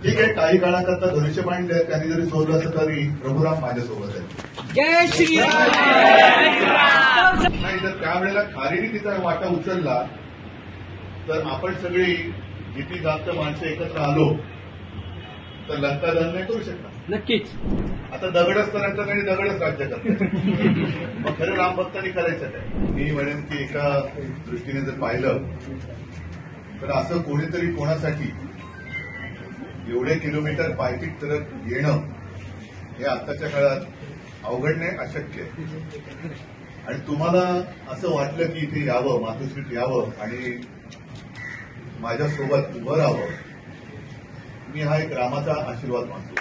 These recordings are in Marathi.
ठीक आहे, काही काळाकरता धनुष्यबाण त्यांनी जरी सोडलं असं तरी प्रभुराम माझ्यासोबत आहे. जय श्रीराम. नाही, जर त्यावेळेला खारीने तिचा वाटा उचलला तर आपण सगळी किती जास्त माणसं एकत्र आलो तर लंका दहन नाही करू शकणार. नक्कीच. आता दगडच करायचं आणि दगडच राज्य करतात. मग खरं राम भक्तांनी करायचं काय? मी म्हणेन की एका दृष्टीने जर पाहिलं तर असं कोणीतरी कोणासाठी एवढे किलोमीटर पायपीट करत येणं हे आताच्या काळात अवघड नाही, अशक्य आहे. आणि तुम्हाला असं वाटलं की इथे यावं, मातोश्रीत यावं आणि माझ्यासोबत उभं राहावं, मी हा एक रामाचा आशीर्वाद मानतो.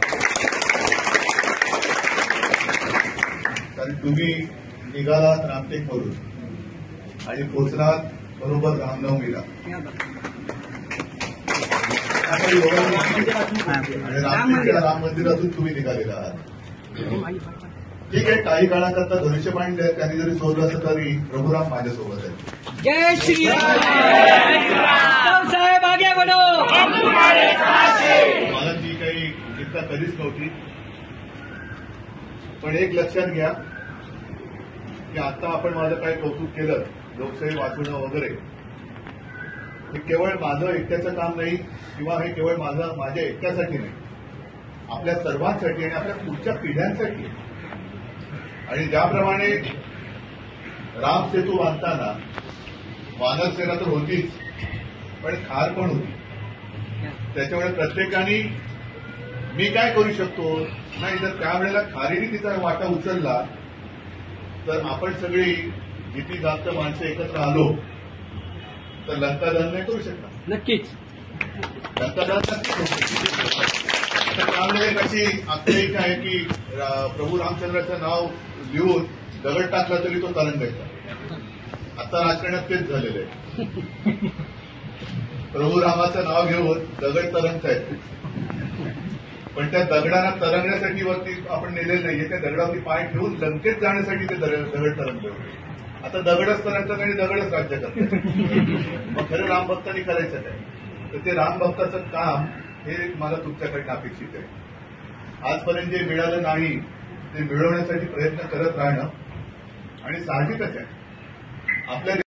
कारण तुम्ही निघालात रामटेकवरून आणि पोचलात बरोबर रामनवमीला आणि रामटेकच्या राम मंदिरातून तुम्ही निघालेला आहात. ठीक आहे, काही काळाकरता धनुष्यबाण त्यांनी जरी सोडलं असं तरी प्रभुराम माझ्यासोबत आहे. जय श्रीराम. साहेब आगे बढ़ो. मला ती काही चिंता कधीच नव्हती, पण एक लक्षात घ्या की आता आपण माझं काय कौतुक केलं, लोकशाही वाचवणं वगैरे, हे केवळ माझं एकट्याचं काम नाही किंवा हे केवळ माझ्या एकट्यासाठी नाही, आपल्या सर्वांसाठी आणि आपल्या पुढच्या पिढ्यांसाठी. आणि ज्याप्रमाणे राम सेतू बांधताना वानर सेना तर होतीच, पण खार पण होती. त्याच्यामुळे प्रत्येकाने मी काय करू शकतो, नाही जर त्यावेळेला खारीने तिचा वाटा उचलला तर आपण सगळी किती जास्त माणसं एकत्र आलो तर लंका दहन नाही करू शकणार. नक्कीच. लंका दहन नक्की करू शकतो. त्यामुळे कशी आख्यायिका आहे की प्रभू रामचंद्राचं नाव लिहून दगड टाकला तरी तो तरंगायचा. आता राजकारणात तेच झालेलं आहे. प्रभू रामाचं नाव घेऊन दगड तरंगतायत, पण त्या दगडांना तरंगण्यासाठी वरती आपण नेलेलं नाहीये, त्या दगडावरती पाय ठेवून लंकेत जाण्यासाठी ते दगड तरंगले होते. आता दगडच तरंगतात आणि दगडच राज्य करतात. मग खरं राम भक्तांनी करायचं काय? तर ते राम भक्ताचं काम हे मला तुमच्याकडनं अपेक्षित आहे. आजपर्यंत जे मिळालं नाही ते मिळवण्यासाठी प्रयत्न करत राहणं आणि साहजिकच आहे आपल्या